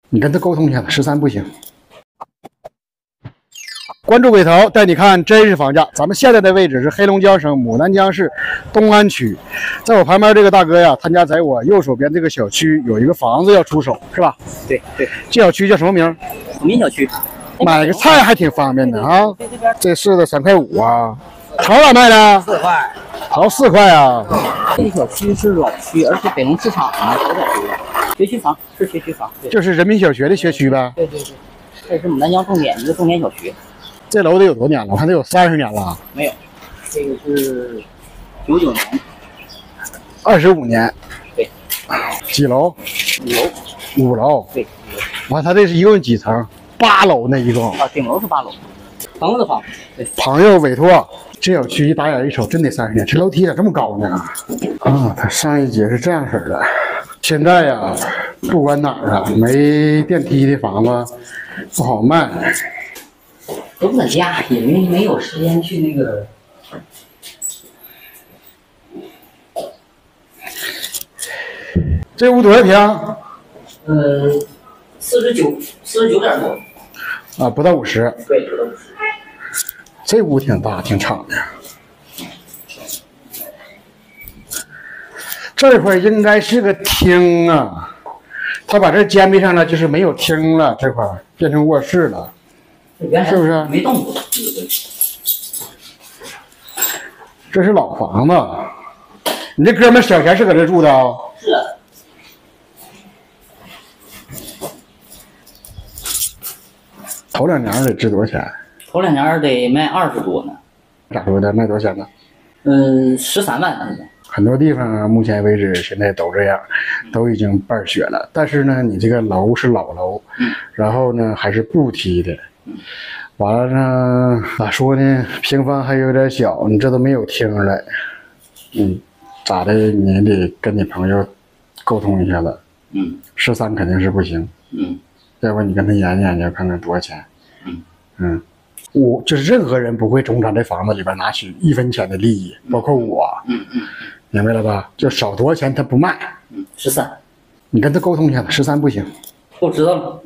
你跟他沟通一下子，13不行。关注鬼头带你看真实房价。咱们现在的位置是黑龙江省牡丹江市东安区，在我旁边这个大哥呀，他家在我右手边这个小区有一个房子要出手，是吧？ 对。 这小区叫什么名？ 普民小区。 买个菜还挺方便的啊。这柿子3块5啊。桃咋卖的 ？4块。 桃4块啊。 这个小区是老区，而且北龙市场啊有点多。学区房是学区房， 就是人民小学的学区呗。 对。这是牡丹江一个重点小学。 这楼得有多年了？我看得有30年了。 没有，这个是99年。 25年。 对。 几楼？5楼。 对。 完，它这是一共几层？8楼呢，一共。 啊，顶楼是8楼。朋友的房。对。 朋友委托。这小区一打眼一瞅，真得30年。这楼梯咋这么高呢？啊，它上一节是这样式的。现在呀，不管哪儿啊，没电梯的房子不好卖。 都不在家，也没有时间去那个。 这屋多少平 ？49点多。 啊，不到50。 对，不到50。 这屋挺大，挺敞的。这块应该是个厅啊，他把这煎饼上了，就是没有厅了，这块变成卧室了。是不是？ 没动过。 这是老房子，你这哥们小前是搁这住的啊？ 是的。 头2年得值多少钱？ 头2年得卖20多呢。 咋说的？卖多少钱呢 ？13万。 很多地方啊，目前为止现在都这样，都已经半血了。但是呢，你这个楼是老楼，然后呢还是步梯的。完了呢，咋说呢？平方还有点小，你这都没有厅了。咋的？你得跟你朋友沟通一下子。13肯定是不行。要不你跟他研究研究，看看多少钱。我就是任何人不会从咱这房子里边拿取1分钱的利益，包括我。明白了吧？就少多少钱他不卖。 13。 你跟他沟通一下子，13不行。 我知道了。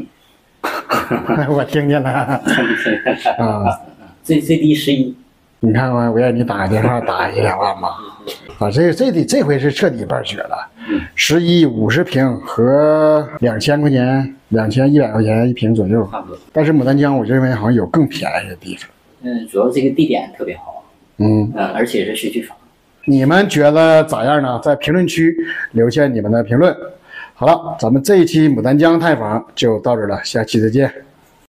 我听见了啊， 最低11。 你看看，我让你打个电话打1、2万吧。啊，这回是彻底半血了。11 50平和2000块钱，2100块钱1平左右。 差不多。 但是牡丹江我认为好像有更便宜的地方。 主要这个地点特别好。而且是学区房。 你们觉得咋样呢？在评论区留下你们的评论。好了，咱们这一期牡丹江探访就到这了，下期再见。